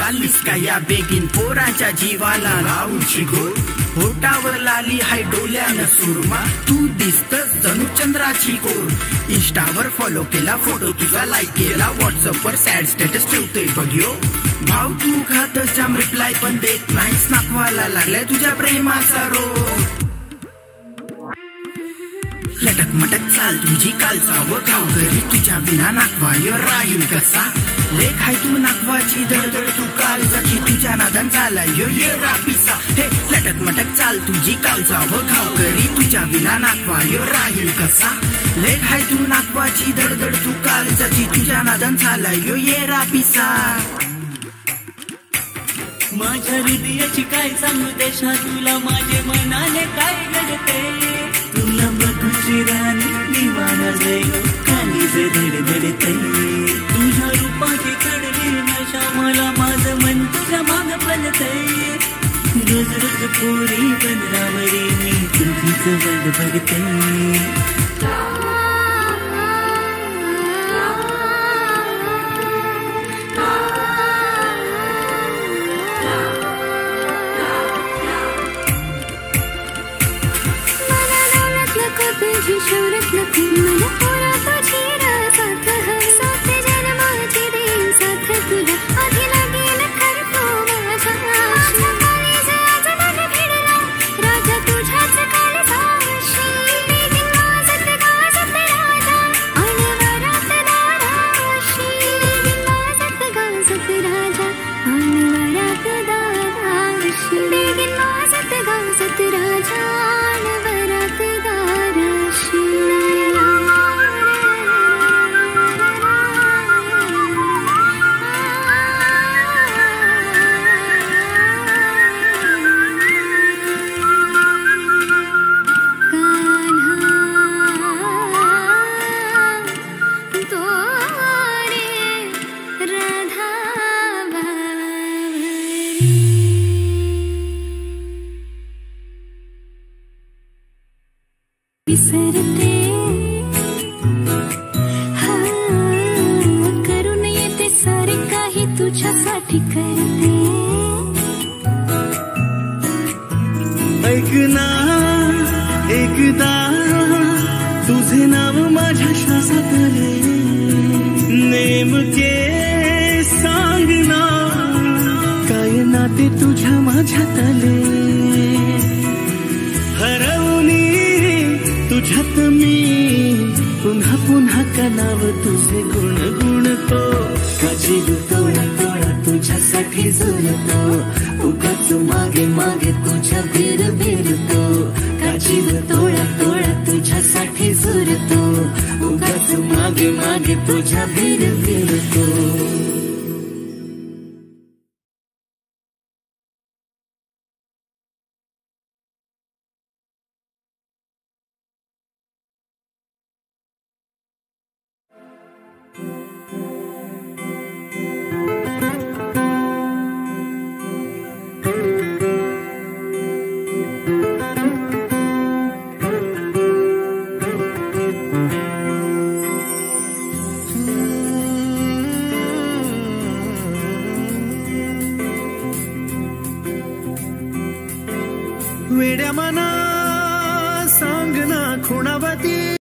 चाललीस का या बेगीन पोराच्या जीवाला लावून शिगोर होटावर लाली हाय डोल्यानं सुरमा तू दिसतस जणू चंद्राची कोर इंस्टावर फॉलो केला फोटो तुझा लाईक केला व्हॉट्सअपवर सॅड स्टेटस ठेवतोय बघ्यो भाव तू खातस जाम रिप्लाय पण देत नाहीस नाखवाला लागलाय तुझ्या प्रेमाचा रोग लटक मटक चाल तुझी कालचा व गाव घरी तुझ्या बिना नाकवायर राहील कसा लेख हाय तू नाकवाची दडदड तू कालजाची तुझ्या नादान चालाय ये रापिसा हे लटक मटक चाल तुझी कालचा व गाव घरी तुझ्या बिना नाकवायर राहील कसा लेख हाय तू नाकवाची दडदड तू कालजाची तुझ्या नादान चालाय ये रापिसा माझ्या हृदयाची काय सांगू देशा तुला माझे मनाने काय घडते तुला बघूची राणी दिवाना जाईल काली जे धडधडते तुझ्या रूपाची चढली नशा मला माझं मन तुझ्या माग पलते रोज रोज पोरी बंधरावरी मी तुझीच वाट बघते शौरत नको मला पोरा तुझी साथ हवी साथ जन्माची देईन साथ तुला आधी लागेल खरतो माझ्या काळीज आज मन भिडला राजा तुझ्याच काळजा वशी बेगीन वाजत गाजत राजा अनवरात दाराशी बेगीन वाजत गाजत राजा अनवरात दाराशी बेगीन वाजत गाजत राजा अनवरात दाराशी विसरते करून येते सारे काही तुझ्यासाठी करते ऐक ना एकदा तुझे नाव माझ्या श्वासात आले नेमके सांग ना काय नाते तुझ्या माझ्यात आले हरवणी तुझ्यात मी पुन्हा पुन्हा का नाव तुझे गुण गुणतो का जीव तोडा तोडा तुझ्यासाठी झुलतो उगाच मागे मागे तुझ्या भीर भिरतो का जीव तोडा तोडा तुझ्यासाठी झुलतो उगाच मागे मागे तुझ्या भीर भिरतो वेड्या मना सांग ना खुणावती